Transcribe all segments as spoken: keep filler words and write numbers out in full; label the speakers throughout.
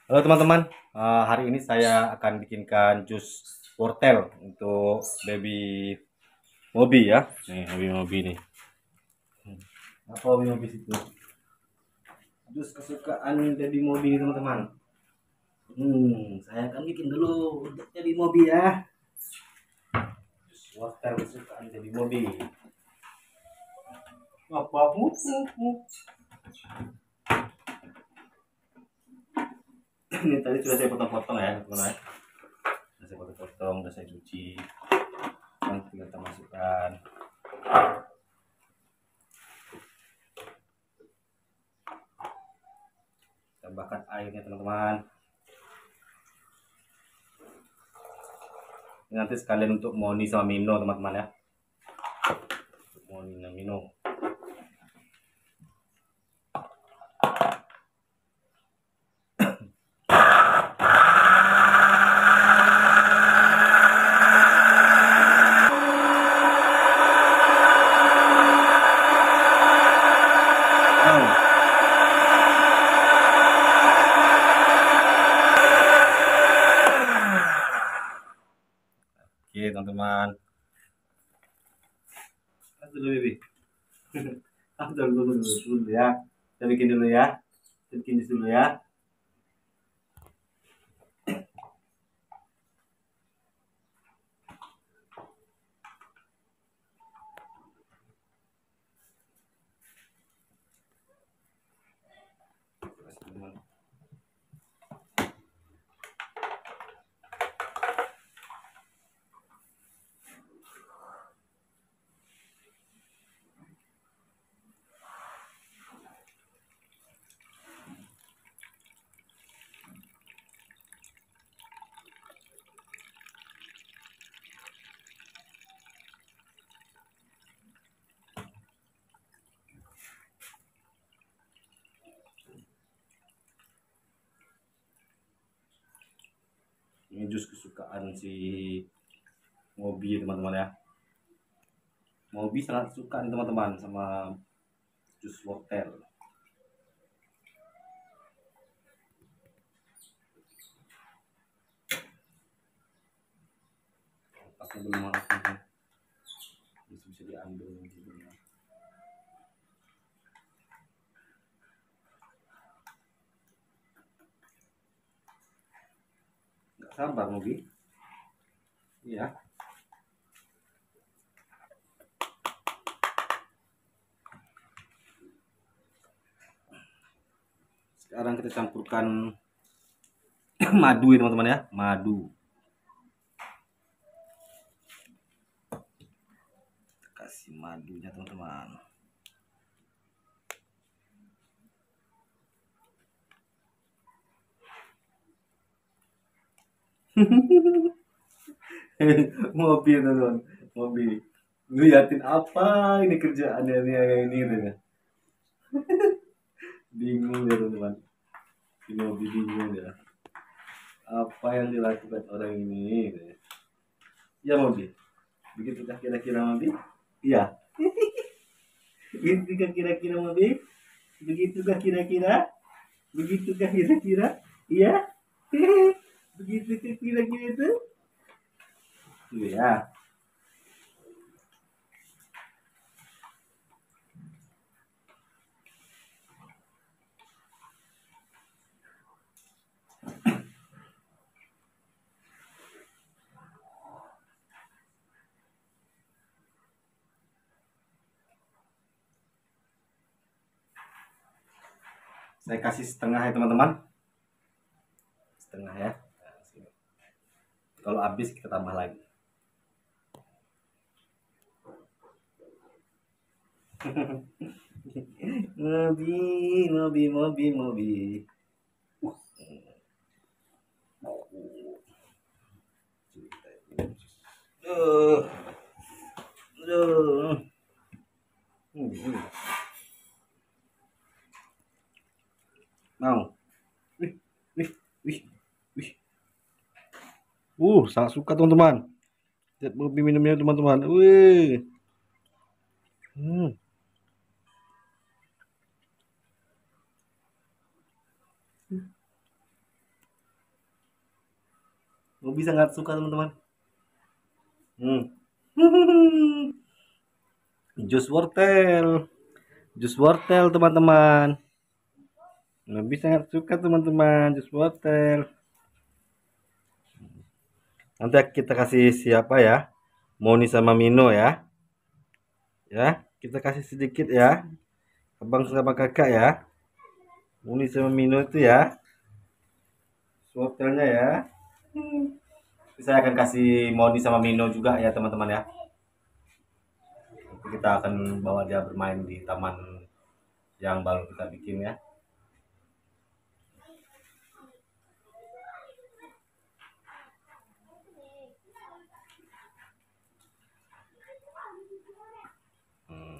Speaker 1: Halo teman-teman, Eh, hari ini saya akan bikinkan jus wortel untuk baby Mobi ya. Nih, baby Mobi nih. Hmm. Apa baby Mobi itu? Jus kesukaan baby Mobi teman-teman. Hmm, saya akan bikin dulu untuk baby Mobi ya. Jus wortel kesukaan baby Mobi. Apa? Uh, uh, uh. Ini tadi sudah saya potong-potong ya, teman-teman. Sudah saya potong-potong, sudah saya cuci. Nanti tinggal kita masukkan. Tambahkan airnya teman-teman. Ini nanti sekalian untuk Moni sama Mino teman-teman ya. Untuk Moni sama Mino. Oke teman-teman. Dulu baby. Dulu, dulu, dulu, dulu ya. Kita bikin dulu ya. Kita bikin dulu ya. Ini jus kesukaan si Mobi teman-teman ya. Mobi sangat suka nih teman-teman sama jus wortel. Pasti belum matang. Bisa bisa diambil juga. Nggak sabar Mobi. Iya. Sekarang kita campurkan madu ya teman-teman ya, madu. Kasih madunya teman-teman. Mobil teman-teman, mobil. Liatin apa ini kerjaannya ini ini gitu ya. Bingung ya teman-teman. Ini mobil bingung ya. Apa yang dilakukan orang ini? Gitu ya. Ya mobil. Begitukah kira-kira mobil? Iya. Begitukah kira-kira mobil? Begitukah kira-kira? Begitukah kira-kira? Iya. Begitukah kira-kira itu? Iya. Saya kasih setengah ya teman-teman. Setengah ya. Kalau habis kita tambah lagi. Mobi, mobi, mobi, mobi. Uh. Uh. Uh. Mau. Wih, wih, wih, wih. Uh, sangat suka teman-teman. Lihat mobi minumnya teman-teman. Wih. Hmm. Mobi sangat suka teman-teman. Hmm. Jus wortel, jus wortel teman-teman. Mobi sangat suka teman-teman jus wortel. Nanti kita kasih siapa ya? Moni sama Mino ya. Ya, kita kasih sedikit ya. Abang sama kakak ya. Moni sama Mino itu ya. Wortelnya ya. Saya akan kasih Moni sama Mino juga ya teman-teman ya. Nanti kita akan bawa dia bermain di taman yang baru kita bikin ya. Hmm.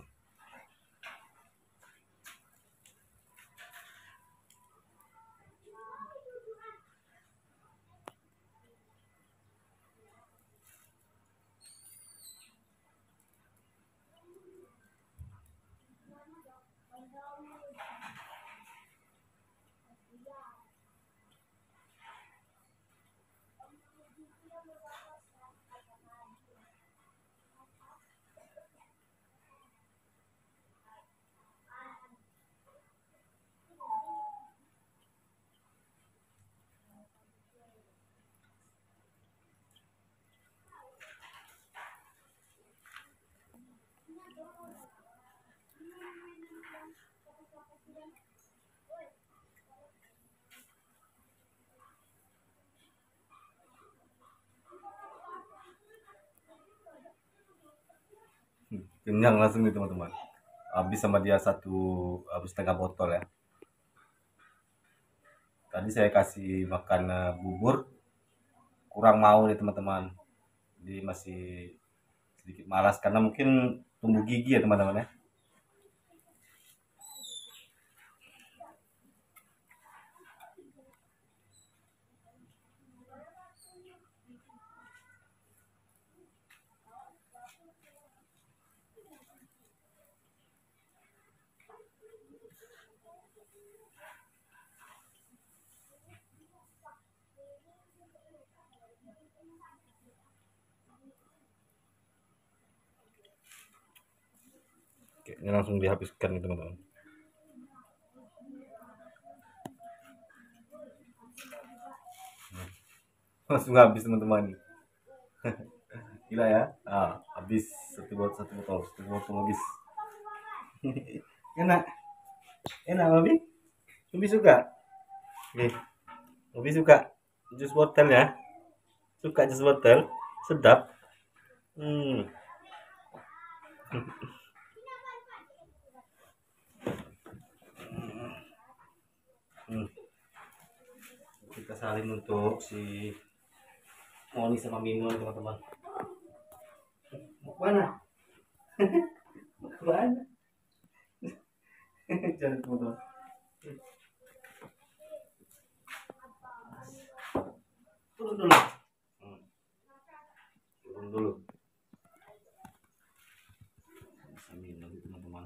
Speaker 1: Kenyang langsung nih teman-teman. Habis sama dia satu, habis setengah botol ya. Tadi saya kasih makan uh, bubur, kurang mau nih teman-teman. Jadi masih sedikit malas karena mungkin tumbuh gigi ya teman-teman ya. Oke, ini langsung dihabiskan nih teman-teman. Langsung habis teman-teman. Gila ya. Ah, habis satu botol satu botol satu botol habis. Enak, enak Mobi. Mobi suka. Nih, Mobi suka jus wortel ya. Suka jus wortel, sedap. Hmm. Hmm. Kita salin untuk si Moni sama Mino teman-teman. Mau mana? Mau kemana? Jangan teman-teman. Turun dulu. Hmm. Turun dulu. Sambil lagi teman-teman.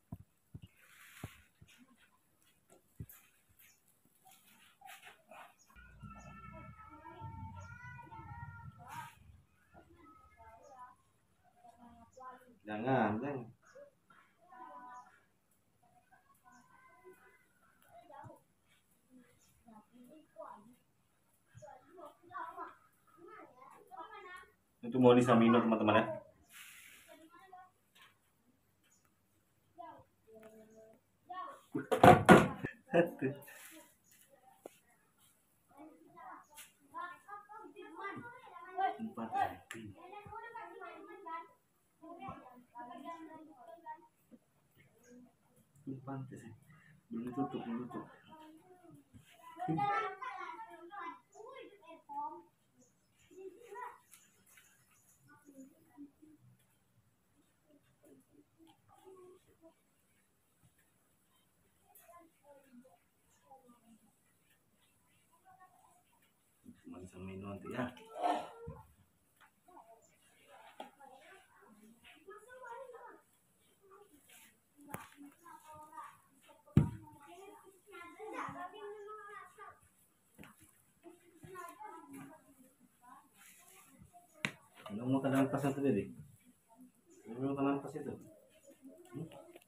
Speaker 1: Jangan, jangan. Itu Moni sama Mino teman-teman ya. Empat pantes sih. Belum tutup, belum tutup. Cuma sama Mino nanti ya. Udah mau ke dalam pas itu deh. Udah mau ke dalam pas itu. Hmm?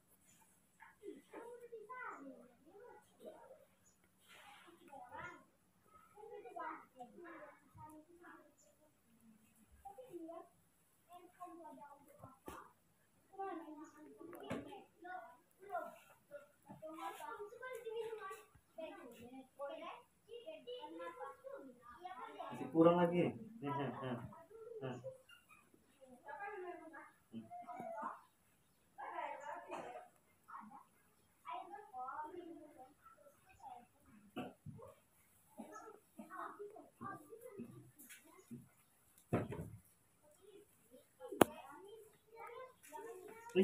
Speaker 1: Masih kurang lagi. Nah, nah, nah. Nah. Wih.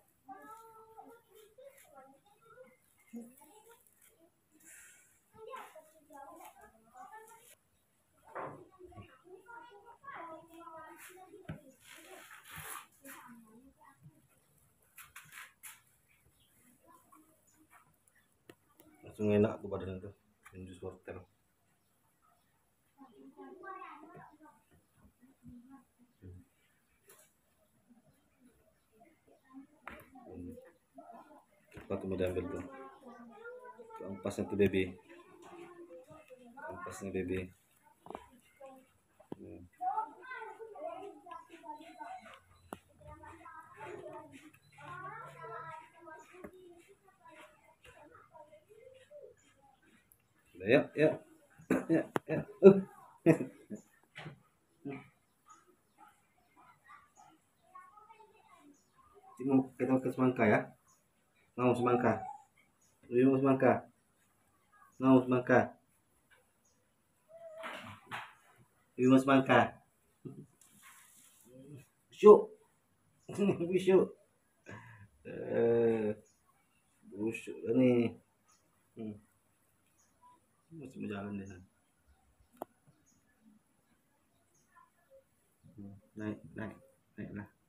Speaker 1: Langsung enak tuh badan itu jus wortel. Cepat tuh mau diambil tuh. Ampasnya tuh baby, ampasnya baby. Hmm. Ya, ya, ya, ya. Uh. Kita ke semangka ya. Mau semangka. Lebih mau semangka. Mau semangka. Lebih mau semangka. Busuk. Busuk. Eh, busuk ini. Hmm. Masih mau jalan deh. Hmm. Naik, naik, naik lah.